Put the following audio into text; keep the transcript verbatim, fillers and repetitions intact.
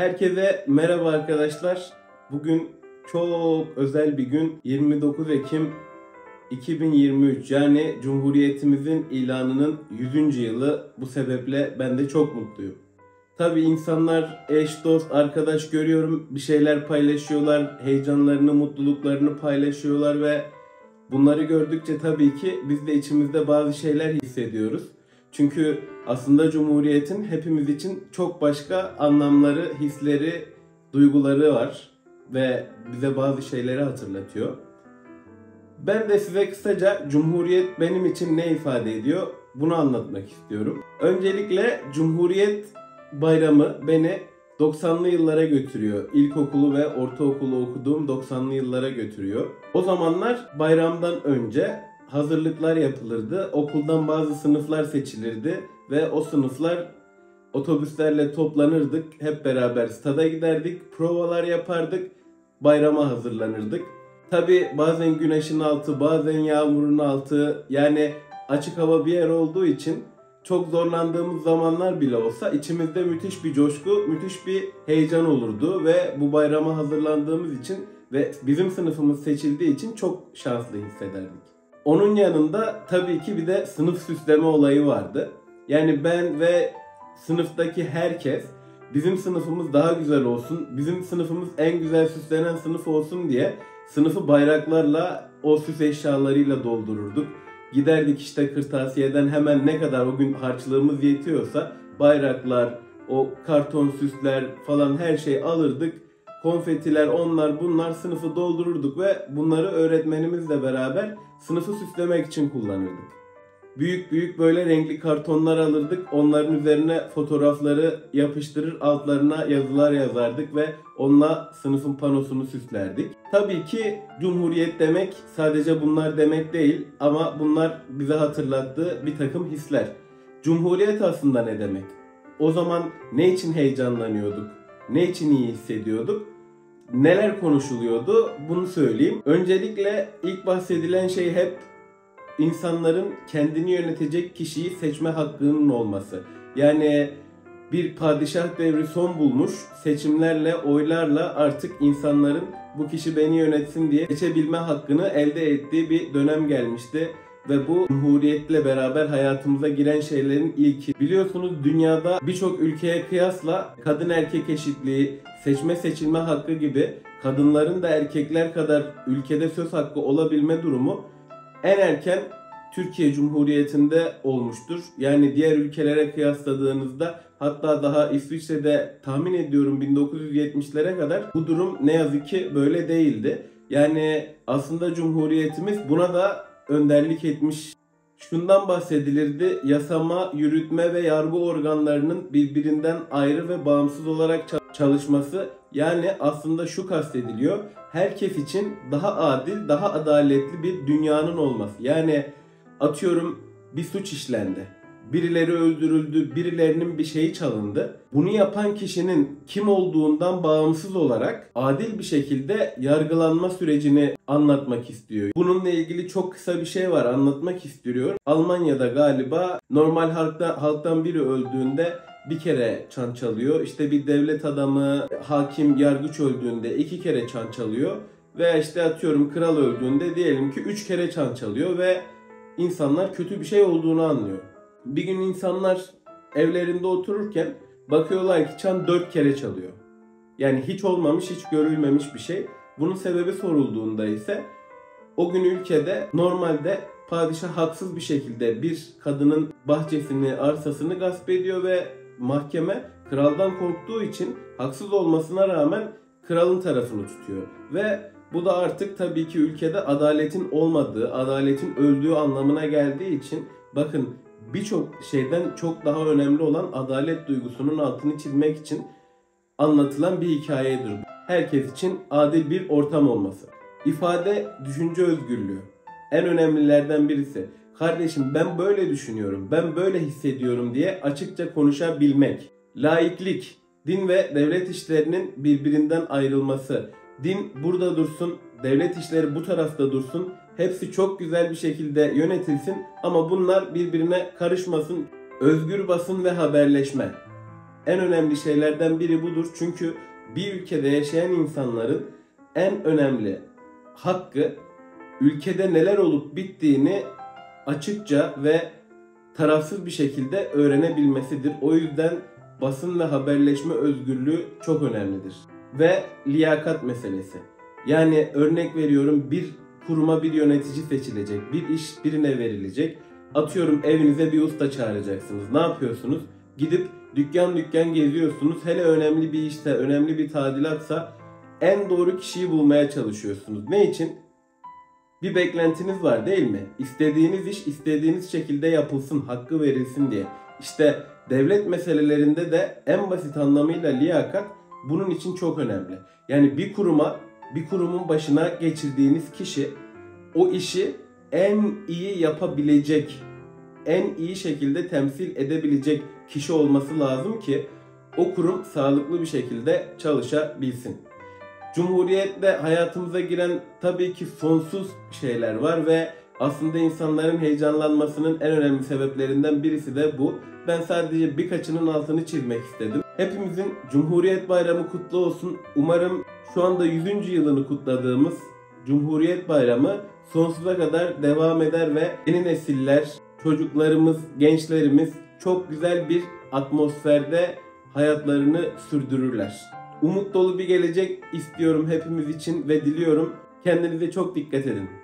Herkese merhaba arkadaşlar. Bugün çok özel bir gün. yirmi dokuz Ekim iki bin yirmi üç, yani Cumhuriyetimizin ilanının yüzüncü yılı. Bu sebeple ben de çok mutluyum. Tabii insanlar, eş, dost, arkadaş görüyorum, bir şeyler paylaşıyorlar, heyecanlarını, mutluluklarını paylaşıyorlar ve bunları gördükçe tabii ki biz de içimizde bazı şeyler hissediyoruz. Çünkü aslında Cumhuriyet'in hepimiz için çok başka anlamları, hisleri, duyguları var ve bize bazı şeyleri hatırlatıyor. Ben de size kısaca Cumhuriyet benim için ne ifade ediyor bunu anlatmak istiyorum. Öncelikle Cumhuriyet Bayramı beni doksanlı yıllara götürüyor. İlkokulu ve ortaokulu okuduğum doksanlı yıllara götürüyor. O zamanlar bayramdan önce hazırlıklar yapılırdı. Okuldan bazı sınıflar seçilirdi ve o sınıflar otobüslerle toplanırdık. Hep beraber stada giderdik, provalar yapardık, bayrama hazırlanırdık. Tabi bazen güneşin altı, bazen yağmurun altı, yani açık hava bir yer olduğu için çok zorlandığımız zamanlar bile olsa içimizde müthiş bir coşku, müthiş bir heyecan olurdu ve bu bayrama hazırlandığımız için ve bizim sınıfımız seçildiği için çok şanslı hissederdik. Onun yanında tabii ki bir de sınıf süsleme olayı vardı. Yani ben ve sınıftaki herkes bizim sınıfımız daha güzel olsun, bizim sınıfımız en güzel süslenen sınıf olsun diye sınıfı bayraklarla, o süs eşyalarıyla doldururduk. Giderdik işte kırtasiyeden hemen ne kadar o gün harçlığımız yetiyorsa bayraklar, o karton süsler falan her şeyi alırdık. Konfetiler, onlar bunlar, sınıfı doldururduk ve bunları öğretmenimizle beraber sınıfı süslemek için kullanırdık. Büyük büyük böyle renkli kartonlar alırdık. Onların üzerine fotoğrafları yapıştırır, altlarına yazılar yazardık ve onunla sınıfın panosunu süslerdik. Tabii ki Cumhuriyet demek sadece bunlar demek değil ama bunlar bize hatırlattığı bir takım hisler. Cumhuriyet aslında ne demek? O zaman ne için heyecanlanıyorduk? Ne için iyi hissediyorduk? Neler konuşuluyordu? Bunu söyleyeyim. Öncelikle ilk bahsedilen şey hep İnsanların kendini yönetecek kişiyi seçme hakkının olması. Yani bir padişah devri son bulmuş, seçimlerle, oylarla artık insanların bu kişi beni yönetsin diye seçebilme hakkını elde ettiği bir dönem gelmişti. Ve bu Cumhuriyetle beraber hayatımıza giren şeylerin ilki. Biliyorsunuz dünyada birçok ülkeye kıyasla kadın erkek eşitliği, seçme seçilme hakkı gibi kadınların da erkekler kadar ülkede söz hakkı olabilme durumu en erken Türkiye Cumhuriyeti'nde olmuştur. Yani diğer ülkelere kıyasladığınızda, hatta daha İsviçre'de tahmin ediyorum bin dokuz yüz yetmişlere kadar bu durum ne yazık ki böyle değildi. Yani aslında Cumhuriyetimiz buna da önderlik etmiş. Şundan bahsedilirdi: yasama, yürütme ve yargı organlarının birbirinden ayrı ve bağımsız olarak çalışması. Yani aslında şu kastediliyor: herkes için daha adil, daha adaletli bir dünyanın olması. Yani atıyorum bir suç işlendi, birileri öldürüldü, birilerinin bir şeyi çalındı. Bunu yapan kişinin kim olduğundan bağımsız olarak adil bir şekilde yargılanma sürecini anlatmak istiyor. Bununla ilgili çok kısa bir şey var, anlatmak istiyorum. Almanya'da galiba normal halkta, halktan biri öldüğünde bir kere çan çalıyor. İşte bir devlet adamı, hakim, yargıç öldüğünde iki kere çan çalıyor. Veya işte atıyorum kral öldüğünde diyelim ki üç kere çan çalıyor ve insanlar kötü bir şey olduğunu anlıyor. Bir gün insanlar evlerinde otururken bakıyorlar ki çan dört kere çalıyor. Yani hiç olmamış, hiç görülmemiş bir şey. Bunun sebebi sorulduğunda ise o gün ülkede normalde padişah haksız bir şekilde bir kadının bahçesini, arsasını gasp ediyor ve mahkeme kraldan korktuğu için haksız olmasına rağmen kralın tarafını tutuyor. Ve bu da artık tabii ki ülkede adaletin olmadığı, adaletin öldüğü anlamına geldiği için bakın, birçok şeyden çok daha önemli olan adalet duygusunun altını çizmek için anlatılan bir hikayedir. Herkes için adil bir ortam olması. İfade, düşünce özgürlüğü. En önemlilerden birisi. Kardeşim ben böyle düşünüyorum, ben böyle hissediyorum diye açıkça konuşabilmek. Laiklik, din ve devlet işlerinin birbirinden ayrılması. Din burada dursun, devlet işleri bu tarafta dursun. Hepsi çok güzel bir şekilde yönetilsin ama bunlar birbirine karışmasın. Özgür basın ve haberleşme. En önemli şeylerden biri budur. Çünkü bir ülkede yaşayan insanların en önemli hakkı ülkede neler olup bittiğini açıkça ve tarafsız bir şekilde öğrenebilmesidir. O yüzden basın ve haberleşme özgürlüğü çok önemlidir. Ve liyakat meselesi. Yani örnek veriyorum, bir kuruma bir yönetici seçilecek, bir iş birine verilecek. Atıyorum evinize bir usta çağıracaksınız. Ne yapıyorsunuz? Gidip dükkan dükkan geziyorsunuz. Hele önemli bir işse, önemli bir tadilatsa en doğru kişiyi bulmaya çalışıyorsunuz. Ne için? Bir beklentiniz var değil mi? İstediğiniz iş istediğiniz şekilde yapılsın, hakkı verilsin diye. İşte devlet meselelerinde de en basit anlamıyla liyakat bunun için çok önemli. Yani bir kuruma, bir kurumun başına geçirdiğiniz kişi o işi en iyi yapabilecek, en iyi şekilde temsil edebilecek kişi olması lazım ki o kurum sağlıklı bir şekilde çalışabilsin. Cumhuriyetle hayatımıza giren tabii ki sonsuz şeyler var ve aslında insanların heyecanlanmasının en önemli sebeplerinden birisi de bu. Ben sadece birkaçının altını çizmek istedim. Hepimizin Cumhuriyet Bayramı kutlu olsun. Umarım şu anda yüzüncü yılını kutladığımız Cumhuriyet Bayramı sonsuza kadar devam eder ve yeni nesiller, çocuklarımız, gençlerimiz çok güzel bir atmosferde hayatlarını sürdürürler. Umut dolu bir gelecek istiyorum hepimiz için ve diliyorum. Kendinize çok dikkat edin.